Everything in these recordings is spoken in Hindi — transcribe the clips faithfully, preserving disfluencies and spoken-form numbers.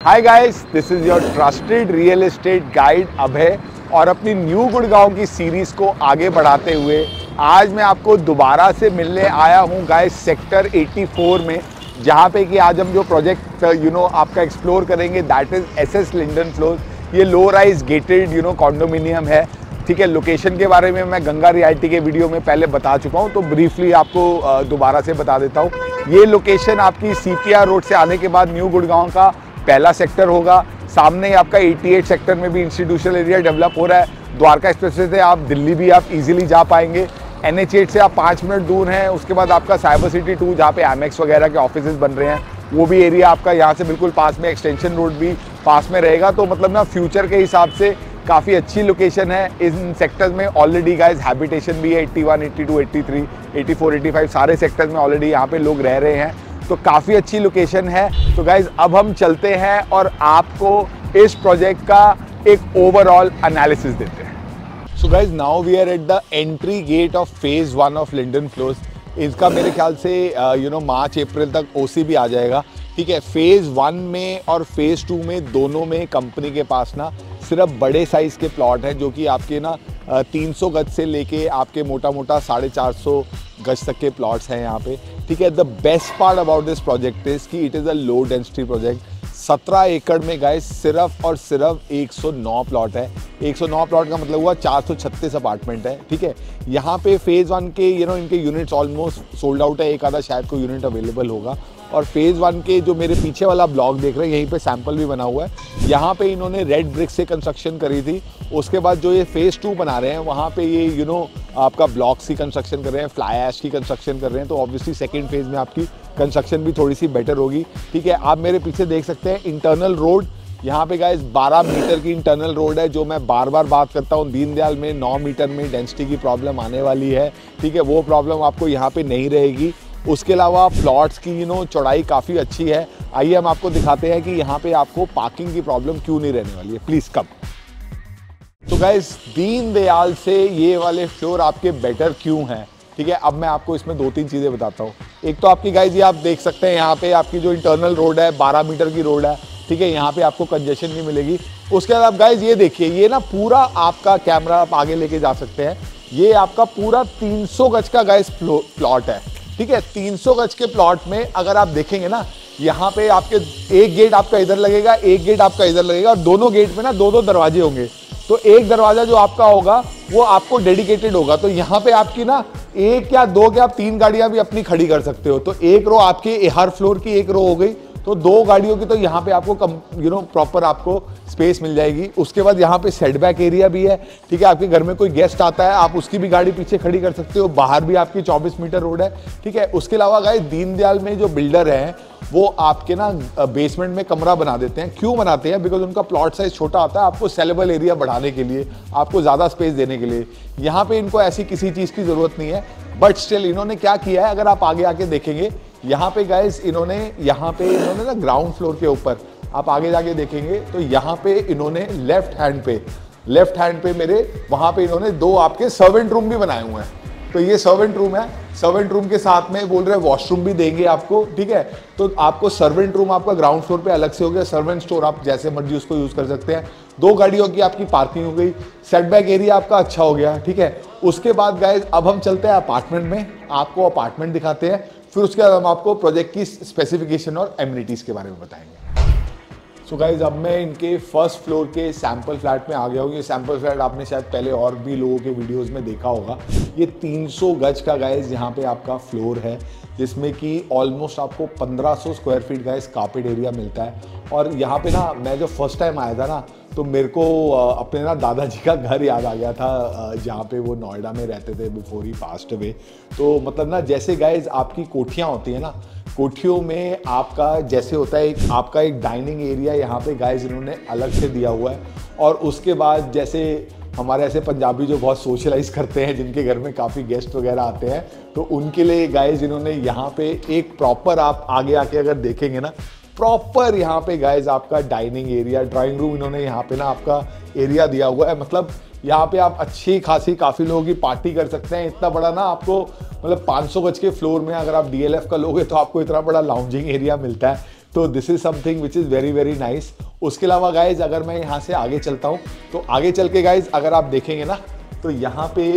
Hi guys, this is your trusted real estate guide Abhay और अपनी न्यू गुड़गांव की सीरीज को आगे बढ़ाते हुए आज मैं आपको दोबारा से मिलने आया हूं गाइस सेक्टर चौरासी में, जहां पे कि आज हम जो प्रोजेक्ट यू नो आपका एक्सप्लोर करेंगे that is SS Linden floors. ये low rise gated you know condominium है। ठीक है, लोकेशन के बारे में मैं गंगा रियल्टी के वीडियो में पहले बता चुका हूं, तो ब्रीफली आपको दोबारा से बता देता हूं। ये लोकेशन आपकी सीपीआर रोड से आने के बाद न्यू गुड़गांव का पहला सेक्टर होगा। सामने आपका अठासी सेक्टर में भी इंस्टीट्यूशनल एरिया डेवलप हो रहा है। द्वारका एक्सप्रेसवे से आप दिल्ली भी आप इजीली जा पाएंगे। एन एच एट से आप पाँच मिनट दूर हैं। उसके बाद आपका साइबर सिटी टू जहाँ पे एमएक्स वगैरह के ऑफिस बन रहे हैं, वो भी एरिया आपका यहाँ से बिल्कुल पास में, एक्सटेंशन रोड भी पास में रहेगा। तो मतलब ना फ्यूचर के हिसाब से काफ़ी अच्छी लोकेशन है। इन सेक्टर्स में ऑलरेडी गाइज हैबिटेशन भी है। इक्यासी, बयासी, तिरासी, चौरासी, पचासी सारे सेक्टर्स में ऑलरेडी यहाँ पे लोग रह रहे हैं, तो काफ़ी अच्छी लोकेशन है। तो गाइज अब हम चलते हैं और आपको इस प्रोजेक्ट का एक ओवरऑल एनालिसिस देते हैं। So guys now we are at the entry gate of phase one of Linden floors. इसका मेरे ख्याल से यू नो मार्च अप्रैल तक ओसी भी आ जाएगा। ठीक है, फेज़ वन में और फेज़ टू में दोनों में कंपनी के पास ना सिर्फ बड़े साइज़ के प्लॉट हैं, जो कि आपके ना तीन सौ गज से लेके आपके मोटा मोटा साढ़े चार सौ गज तक के प्लॉट्स हैं यहाँ पे। ठीक है, the best part about this project is कि it is a low density project. सत्रह एकड़ में गाइस सिर्फ और सिर्फ एक सौ नौ प्लॉट है। एक सौ नौ प्लॉट का मतलब हुआ चार सौ छत्तीस अपार्टमेंट है। ठीक है, यहाँ पे फेज़ वन के यू नो इनके यूनिट्स ऑलमोस्ट सोल्ड आउट है। एक आधा शायद कोई यूनिट अवेलेबल होगा। और फेज़ वन के जो मेरे पीछे वाला ब्लॉक देख रहे हैं, यहीं पे सैंपल भी बना हुआ है। यहाँ पे इन्होंने रेड ब्रिक से कंस्ट्रक्शन करी थी। उसके बाद जो ये फेज़ टू बना रहे हैं, वहाँ पे ये यू नो आपका ब्लॉक्स की कंस्ट्रक्शन कर रहे हैं, फ्लाई ऐश की कंस्ट्रक्शन कर रहे हैं। तो ऑब्वियसली सेकेंड फेज़ में आपकी कंस्ट्रक्शन भी थोड़ी सी बेटर होगी। ठीक है, आप मेरे पीछे देख सकते हैं इंटरनल रोड। यहाँ पे गाइस बारह मीटर की इंटरनल रोड है, जो मैं बार बार बात करता हूँ। दीनदयाल में नौ मीटर में डेंसिटी की प्रॉब्लम आने वाली है। ठीक है, वो प्रॉब्लम आपको यहाँ पे नहीं रहेगी। उसके अलावा प्लॉट्स की यू नो चौड़ाई काफ़ी अच्छी है। आइए हम आपको दिखाते हैं कि यहाँ पे आपको पार्किंग की प्रॉब्लम क्यों नहीं रहने वाली है। Please come. तो गाइस दीनदयाल से ये वाले फ्लोर आपके बेटर क्यों हैं? ठीक है, अब मैं आपको इसमें दो तीन चीज़ें बताता हूँ। एक तो आपकी गाइस ये आप देख सकते हैं, यहाँ पे आपकी जो इंटरनल रोड है बारह मीटर की रोड है। ठीक है, यहाँ पे आपको कंजेशन नहीं मिलेगी। उसके बाद आप गाइस ये देखिए, ये ना पूरा आपका कैमरा आप आगे लेके जा सकते हैं। ये आपका पूरा तीन सौ गज का गाइस प्लॉट है। ठीक है, तीन सौ गज के प्लॉट में अगर आप देखेंगे ना, यहाँ पे आपके एक गेट आपका इधर लगेगा, एक गेट आपका इधर लगेगा, और दोनों गेट में ना दो दो दरवाजे होंगे। तो एक दरवाजा जो आपका होगा वो आपको डेडिकेटेड होगा। तो यहाँ पे आपकी ना एक या दो क्या आप तीन गाड़ियां भी अपनी खड़ी कर सकते हो। तो एक रो आपके हर फ्लोर की एक रो हो गई, तो दो गाड़ियों की तो यहाँ पे आपको कम यू नो प्रॉपर आपको स्पेस मिल जाएगी। उसके बाद यहाँ पे सेटबैक एरिया भी है। ठीक है, आपके घर में कोई गेस्ट आता है, आप उसकी भी गाड़ी पीछे खड़ी कर सकते हो। बाहर भी आपकी चौबीस मीटर रोड है। ठीक है, उसके अलावा गाइस दीनदयाल में जो बिल्डर हैं वो आपके ना बेसमेंट में कमरा बना देते हैं। क्यों बनाते हैं? बिकॉज उनका प्लॉट साइज छोटा आता है, आपको सेलेबल एरिया बढ़ाने के लिए, आपको ज़्यादा स्पेस देने के लिए। यहाँ पे इनको ऐसी किसी चीज़ की ज़रूरत नहीं है, बट स्टिल इन्होंने क्या किया है, अगर आप आगे आके देखेंगे यहाँ पे गाइस इन्होंने यहाँ पे इन्होंने ना ग्राउंड फ्लोर के ऊपर आप आगे जाके देखेंगे तो यहाँ पे इन्होंने लेफ्ट हैंड पे लेफ्ट हैंड पे मेरे वहाँ पे इन्होंने दो आपके सर्वेंट रूम भी बनाए हुए हैं। तो ये सर्वेंट रूम है। सर्वेंट रूम के साथ में बोल रहे हैं वॉशरूम भी देंगे आपको। ठीक है, तो आपको सर्वेंट रूम आपका ग्राउंड फ्लोर पे अलग से हो गया। सर्वेंट स्टोर आप जैसे मर्जी उसको यूज कर सकते हैं। दो गाड़ियों की आपकी पार्किंग हो गई। सेटबैक एरिया आपका अच्छा हो गया। ठीक है, उसके बाद गाइस अब हम चलते हैं अपार्टमेंट में, आपको अपार्टमेंट दिखाते हैं। फिर उसके बाद हम आपको प्रोजेक्ट की स्पेसिफिकेशन और एमिनिटीज के बारे में बताएंगे। सो so गाइज अब मैं इनके फर्स्ट फ्लोर के सैंपल फ्लैट में आ गया हूँ। ये सैंपल फ्लैट आपने शायद पहले और भी लोगों के वीडियोस में देखा होगा। ये तीन सौ गज का गाइज यहाँ पे आपका फ्लोर है, जिसमें कि ऑलमोस्ट आपको पंद्रह सौ square feet guys carpet area मिलता है। और यहाँ पे ना मैं जब फर्स्ट टाइम आया था ना, तो मेरे को अपने ना दादाजी का घर याद आ गया था, जहाँ पे वो नोएडा में रहते थे बिफोर ही पास्ट अवे। तो मतलब ना जैसे गाइज आपकी कोठियाँ होती हैं ना, कोठियों में आपका जैसे होता है एक आपका एक डाइनिंग एरिया यहाँ पे गाइस इन्होंने अलग से दिया हुआ है। और उसके बाद जैसे हमारे ऐसे पंजाबी जो बहुत सोशलाइज करते हैं, जिनके घर में काफ़ी गेस्ट वगैरह आते हैं, तो उनके लिए गाइस इन्होंने यहाँ पे एक प्रॉपर आप आगे आके अगर देखेंगे ना, प्रॉपर यहाँ पे गाइस आपका डाइनिंग एरिया, ड्राइंग रूम इन्होंने यहाँ पे ना आपका एरिया दिया हुआ है। मतलब यहाँ पे आप अच्छी खासी काफ़ी लोगों की पार्टी कर सकते हैं। इतना बड़ा ना आपको मतलब पाँच सौ गज के फ्लोर में अगर आप डीएलएफ का लोगे तो आपको इतना बड़ा लाउंजिंग एरिया मिलता है। तो this is something which is very very nice. उसके अलावा गाइज अगर मैं यहाँ से आगे चलता हूँ तो आगे चल के गाइज अगर आप देखेंगे ना तो यहाँ पे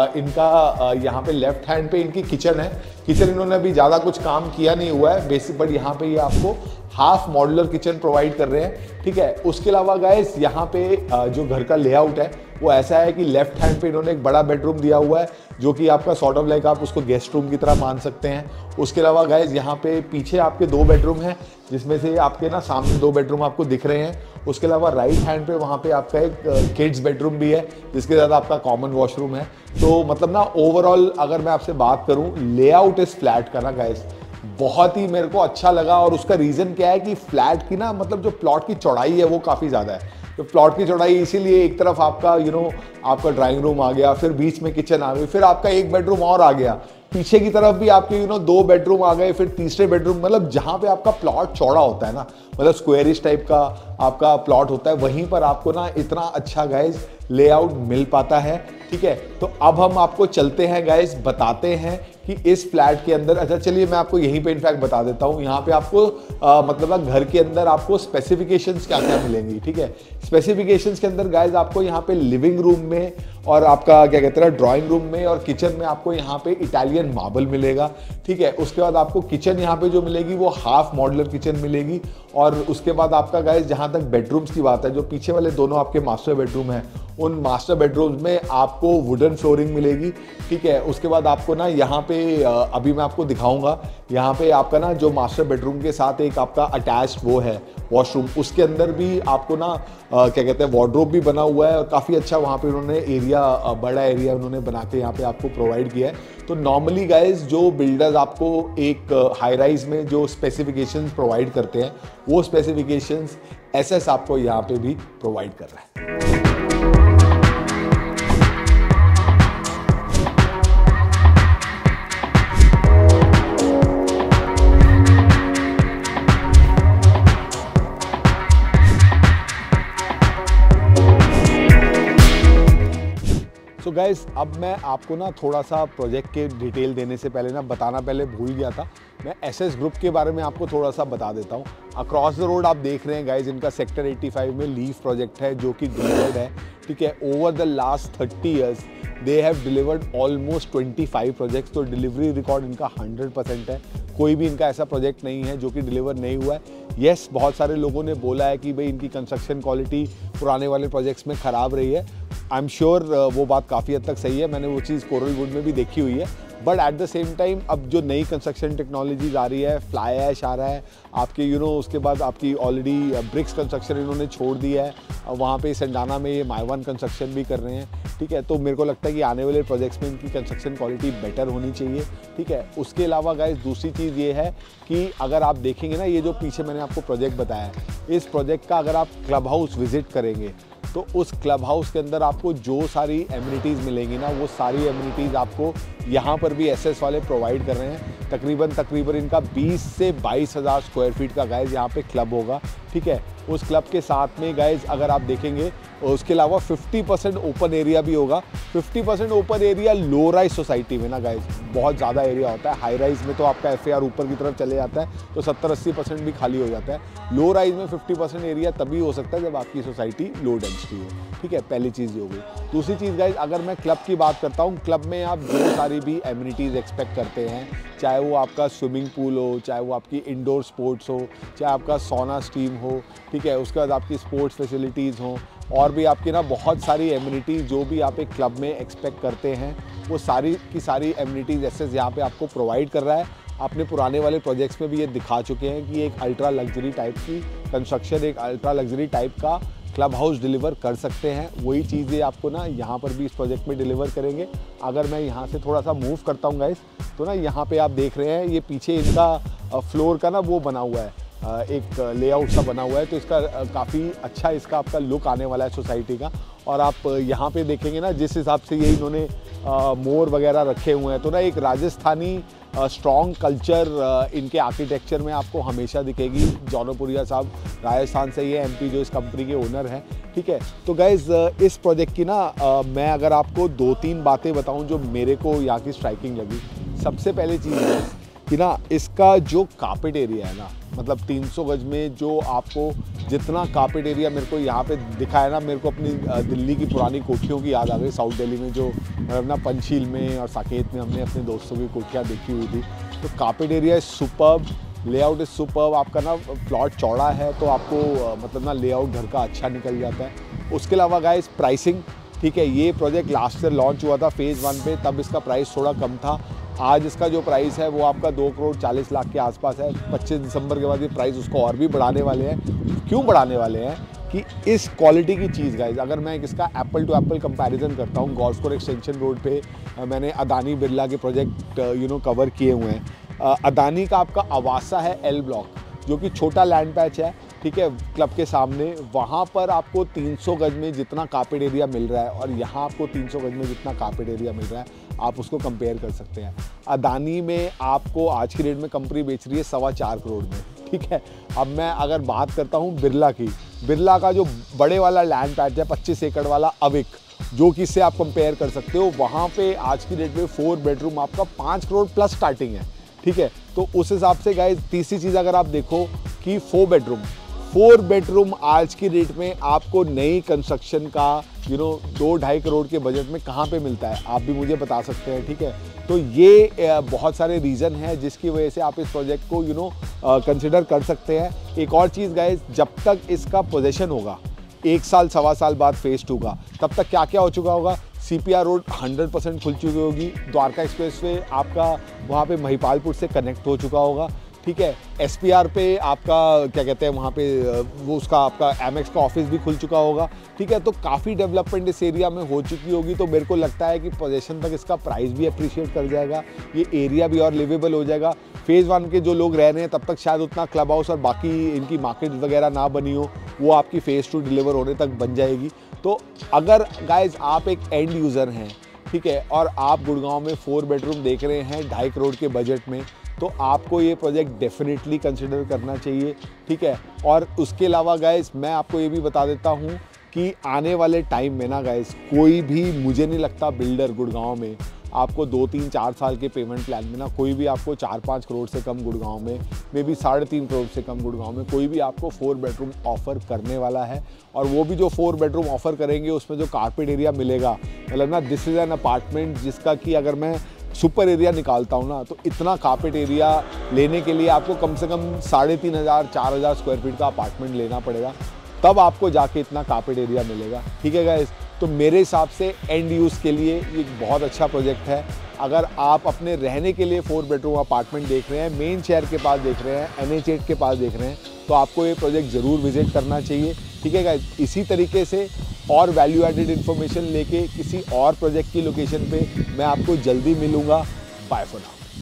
इनका यहाँ पे लेफ्ट हैंड पे इनकी किचन है। किचन इन्होंने अभी ज़्यादा कुछ काम किया नहीं हुआ है बेसिक, बट यहाँ पे ये आपको हाफ मॉड्यूलर किचन प्रोवाइड कर रहे हैं, ठीक है। उसके अलावा गाइस यहाँ पे जो घर का लेआउट है वो ऐसा है कि लेफ्ट हैंड पे इन्होंने एक बड़ा बेडरूम दिया हुआ है जो कि आपका सॉर्ट ऑफ लाइक आप उसको गेस्ट रूम की तरह मान सकते हैं। उसके अलावा गाइस यहाँ पे पीछे आपके दो बेडरूम हैं जिसमें से आपके ना सामने दो बेडरूम आपको दिख रहे हैं। उसके अलावा राइट हैंड पे वहाँ पे आपका एक किड्स बेडरूम भी है जिसके साथ आपका कॉमन वॉशरूम है। तो मतलब ना ओवरऑल अगर मैं आपसे बात करूँ लेआउट इस फ्लैट का ना गाइस बहुत ही मेरे को अच्छा लगा। और उसका रीज़न क्या है कि फ्लैट की ना मतलब जो प्लॉट की चौड़ाई है वो काफ़ी ज़्यादा है। तो प्लॉट की चौड़ाई इसीलिए एक तरफ आपका यू you नो know, आपका ड्राइंग रूम आ गया, फिर बीच में किचन आ गई, फिर आपका एक बेडरूम और आ गया, पीछे की तरफ भी आपके यू नो दो बेडरूम आ गए, फिर तीसरे बेडरूम, मतलब जहाँ पे आपका प्लॉट चौड़ा होता है ना, मतलब स्क्वेरिश टाइप का आपका प्लॉट होता है, वहीं पर आपको ना इतना अच्छा गाइज लेआउट मिल पाता है, ठीक है। तो अब हम आपको चलते हैं गाइज, बताते हैं कि इस फ्लैट के अंदर, अच्छा चलिए मैं आपको यहीं पे इनफैक्ट बता देता हूँ। यहाँ पे आपको आ, मतलब घर के अंदर आपको स्पेसिफिकेशंस क्या क्या मिलेंगी, ठीक है। स्पेसिफिकेशंस के अंदर गाइज आपको यहाँ पे लिविंग रूम में और आपका क्या कहते हैं ड्राइंग रूम में और किचन में आपको यहाँ पे इटालियन मार्बल मिलेगा, ठीक है। उसके बाद आपको किचन यहाँ पे जो मिलेगी वो हाफ मॉड्यूलर किचन मिलेगी। और उसके बाद आपका गाइज जहाँ तक बेडरूम्स की बात है, जो पीछे वाले दोनों आपके मास्टर बेडरूम हैं उन मास्टर बेडरूम्स में आपको वुडन फ्लोरिंग मिलेगी, ठीक है। उसके बाद आपको ना यहाँ पे अभी मैं आपको दिखाऊंगा, यहाँ पे आपका ना जो मास्टर बेडरूम के साथ एक आपका अटैच्ड वो है वॉशरूम, उसके अंदर भी आपको ना आ, क्या कहते हैं वार्डरोब भी बना हुआ है और काफ़ी अच्छा वहाँ पे उन्होंने एरिया, बड़ा एरिया उन्होंने बना के यहाँ पे आपको प्रोवाइड किया है। तो नॉर्मली गाइज जो बिल्डर्स आपको एक हाई राइज में जो स्पेसिफिकेशंस प्रोवाइड करते हैं वो स्पेसिफिकेशंस एसएस आपको यहाँ पे भी प्रोवाइड कर रहा है। सो so गाइस अब मैं आपको ना थोड़ा सा प्रोजेक्ट के डिटेल देने से पहले ना बताना पहले भूल गया था, मैं एसएस ग्रुप के बारे में आपको थोड़ा सा बता देता हूँ। अक्रॉस द रोड आप देख रहे हैं गाइस, इनका सेक्टर पचासी में लीफ प्रोजेक्ट है जो कि डिलीवर्ड है, ठीक है। Over the last thirty years they have delivered almost twenty five projects. तो डिलीवरी रिकॉर्ड इनका हंड्रेड परसेंट है, कोई भी इनका ऐसा प्रोजेक्ट नहीं है जो कि डिलीवर नहीं हुआ है। येस, बहुत सारे लोगों ने बोला है कि भाई इनकी कंस्ट्रक्शन क्वालिटी पुराने वाले प्रोजेक्ट्स में ख़राब रही है। आई एम श्योर वो बात काफ़ी हद तक सही है, मैंने वो चीज़ कोरल वुड में भी देखी हुई है। But at the same time अब जो नई कंस्ट्रक्शन टेक्नोलॉजीज आ रही है, फ्लाई ऐश आ रहा है आपके यू नो उसके बाद आपकी ऑलरेडी ब्रिक्स कंस्ट्रक्शन इन्होंने छोड़ दिया है, वहाँ पे सेंडाना में ये माइवन कंस्ट्रक्शन भी कर रहे हैं, ठीक है। तो मेरे को लगता है कि आने वाले प्रोजेक्ट्स में इनकी कंस्ट्रक्शन क्वालिटी बेटर होनी चाहिए, ठीक है। उसके अलावा गाइस दूसरी चीज़ ये है कि अगर आप देखेंगे ना, ये जो पीछे मैंने आपको प्रोजेक्ट बताया है, इस प्रोजेक्ट का अगर आप क्लब हाउस विजिट करेंगे तो उस क्लब हाउस के अंदर आपको जो सारी एमिनिटीज़ मिलेंगी ना, वो सारी एमिनिटीज़ आपको यहाँ पर भी एसएस वाले प्रोवाइड कर रहे हैं। तकरीबन तकरीबन इनका बीस से बाईस हज़ार स्क्वायर फीट का गाइज यहाँ पे क्लब होगा, ठीक है। उस क्लब के साथ में गाइज अगर आप देखेंगे उसके अलावा पचास परसेंट ओपन एरिया भी होगा। पचास percent open area low rise society में ना गाइज बहुत ज़्यादा एरिया होता है, हाई राइज में तो आपका एफ ए आर ऊपर की तरफ चले जाता है तो सत्तर अस्सी परसेंट भी खाली हो जाता है। लो राइज में पचास परसेंट एरिया तभी हो सकता है जब आपकी सोसाइटी लो डेंसिटी हो, ठीक है। पहली चीज़ ये हो गई। दूसरी चीज़ गाइज अगर मैं क्लब की बात करता हूँ, क्लब में आप जो सारी भी एमिनिटीज़ एक्सपेक्ट करते हैं, चाहे वो आपका स्विमिंग पूल हो, चाहे वो आपकी इंडोर स्पोर्ट्स हो, चाहे आपका सोना स्टीम हो, ठीक है। उसके बाद आपकी स्पोर्ट्स फैसिलिटीज़ हों और भी आपकी ना बहुत सारी एमिनिटीज़ जो भी आप एक क्लब में एक्सपेक्ट करते हैं वो सारी की सारी एमिनिटीज़ एसेस यहाँ पे आपको प्रोवाइड कर रहा है। अपने पुराने वाले प्रोजेक्ट्स में भी ये दिखा चुके हैं कि एक अल्ट्रा लग्जरी टाइप की कंस्ट्रक्शन, एक अल्ट्रा लग्जरी टाइप का क्लब हाउस डिलीवर कर सकते हैं। वही चीज़ें आपको ना यहाँ पर भी इस प्रोजेक्ट में डिलीवर करेंगे। अगर मैं यहाँ से थोड़ा सा मूव करता हूँ गाइस, तो ना यहाँ पे आप देख रहे हैं ये पीछे इनका फ्लोर का ना वो बना हुआ है, एक लेआउट सा बना हुआ है, तो इसका काफ़ी अच्छा इसका आपका लुक आने वाला है सोसाइटी का। और आप यहाँ पे देखेंगे ना जिस हिसाब से ये इन्होंने मोर वगैरह रखे हुए हैं, तो ना एक राजस्थानी स्ट्रॉन्ग कल्चर इनके आर्किटेक्चर में आपको हमेशा दिखेगी। जौनपुरिया साहब राजस्थान से ये एमपी जो इस कंपनी के ओनर हैं, ठीक है। तो गाइज़ इस प्रोजेक्ट की ना आ, मैं अगर आपको दो तीन बातें बताऊं जो मेरे को यहाँ की स्ट्राइकिंग लगी। सबसे पहले चीज़ है कि ना इसका जो कार्पेट एरिया है ना मतलब तीन सौ गज में जो आपको जितना कारपेट एरिया मेरे को यहाँ पे दिखा है ना, मेरे को अपनी दिल्ली की पुरानी कोठियों की याद आ गई। साउथ दिल्ली में जो मतलब ना पंचशील में और साकेत में हमने अपने दोस्तों की कोठियाँ देखी हुई थी। तो carpet area is superb, layout is superb. आपका ना प्लॉट चौड़ा है तो आपको मतलब ना लेआउट घर का अच्छा निकल जाता है। उसके अलावा गाइस प्राइसिंग, ठीक है, ये प्रोजेक्ट लास्ट ईयर लॉन्च हुआ था फेज़ वन पे, तब इसका प्राइस थोड़ा कम था। आज इसका जो प्राइस है वो आपका दो करोड़ चालीस लाख के आसपास है। पच्चीस दिसंबर के बाद ये प्राइस उसको और भी बढ़ाने वाले हैं। क्यों बढ़ाने वाले हैं कि इस क्वालिटी की चीज़ गाइस, अगर मैं इसका एप्पल टू एप्पल कंपैरिजन करता हूँ, गोल्फ कोर्स एक्सटेंशन रोड पे मैंने अदानी बिरला के प्रोजेक्ट यू नो कवर किए हुए हैं। अदानी का आपका आवासा है एल ब्लॉक, जो कि छोटा लैंड पैच है, ठीक है, क्लब के सामने। वहाँ पर आपको तीन सौ गज में जितना कारपेट एरिया मिल रहा है और यहाँ आपको तीन सौ गज में जितना कारपेट एरिया मिल रहा है, आप उसको कंपेयर कर सकते हैं। अदानी में आपको आज की रेट में कंपनी बेच रही है सवा चार करोड़ में, ठीक है। अब मैं अगर बात करता हूँ बिरला की, बिरला का जो बड़े वाला लैंड पैच है पच्चीस एकड़ वाला अविक, जो कि इससे आप कंपेयर कर सकते हो, वहाँ पे आज की डेट में फोर बेडरूम आपका पाँच करोड़ प्लस स्टार्टिंग है, ठीक है। तो उस हिसाब से गाइस तीसरी चीज़ अगर आप देखो कि फोर बेडरूम फोर बेडरूम आज की डेट में आपको नई कंस्ट्रक्शन का यू नो दो ढाई करोड़ के बजट में कहाँ पे मिलता है, आप भी मुझे बता सकते हैं, ठीक है। तो ये बहुत सारे रीज़न है जिसकी वजह से आप इस प्रोजेक्ट को यू नो कंसिडर कर सकते हैं। एक और चीज़ गाइस, जब तक इसका पोजेशन होगा एक साल सवा साल बाद फेज़ टू का, तब तक क्या क्या हो चुका होगा। सीपीआर रोड हंड्रेड परसेंट खुल चुकी होगी, द्वारका एक्सप्रेस वे आपका वहाँ पे महिपालपुर से कनेक्ट हो चुका होगा, ठीक है। एसपीआर पे आपका क्या कहते हैं वहाँ पे वो उसका आपका एमएक्स का ऑफिस भी खुल चुका होगा, ठीक है। तो काफ़ी डेवलपमेंट इस एरिया में हो चुकी होगी। तो मेरे को लगता है कि पोजीशन तक इसका प्राइस भी अप्रिशिएट कर जाएगा, ये एरिया भी और लिवेबल हो जाएगा। फेज़ वन के जो लोग रह रहे हैं तब तक शायद उतना क्लब हाउस और बाकी इनकी मार्केट वगैरह ना बनी हो, वो आपकी फेज़ टू डिलीवर होने तक बन जाएगी। तो अगर गाइज आप एक एंड यूज़र हैं, ठीक है, और आप गुड़गांव में फोर बेडरूम देख रहे हैं ढाई करोड़ के बजट में, तो आपको ये प्रोजेक्ट डेफिनेटली कंसिडर करना चाहिए, ठीक है। और उसके अलावा गाइस मैं आपको ये भी बता देता हूँ कि आने वाले टाइम में ना गाइस कोई भी, मुझे नहीं लगता बिल्डर गुड़गांव में आपको दो तीन चार साल के पेमेंट प्लान में ना कोई भी आपको चार पाँच करोड़ से कम गुड़गांव में, मे बी साढ़े तीन करोड़ से कम गुड़गांव में कोई भी आपको फोर बेडरूम ऑफ़र करने वाला है। और वो भी जो फोर बेडरूम ऑफ़र करेंगे उसमें जो कारपेट एरिया मिलेगा, मतलब ना दिस इज़ एन अपार्टमेंट जिसका कि अगर मैं सुपर एरिया निकालता हूँ ना, तो इतना कारपेट एरिया लेने के लिए आपको कम से कम साढ़े तीन हज़ार चार हज़ार स्क्वायर फीट का अपार्टमेंट लेना पड़ेगा, तब आपको जाके इतना कारपेट एरिया मिलेगा, ठीक है गाइस। तो मेरे हिसाब से एंड यूज़ के लिए ये बहुत अच्छा प्रोजेक्ट है। अगर आप अपने रहने के लिए फोर बेडरूम अपार्टमेंट देख रहे हैं, मेन शहर के पास देख रहे हैं, एन एच एट के पास देख रहे हैं, तो आपको ये प्रोजेक्ट ज़रूर विजिट करना चाहिए, ठीक है गाइस। इसी तरीके से और वैल्यू एडेड इन्फॉर्मेशन लेके किसी और प्रोजेक्ट की लोकेशन पे मैं आपको जल्दी मिलूँगा। Bye for now.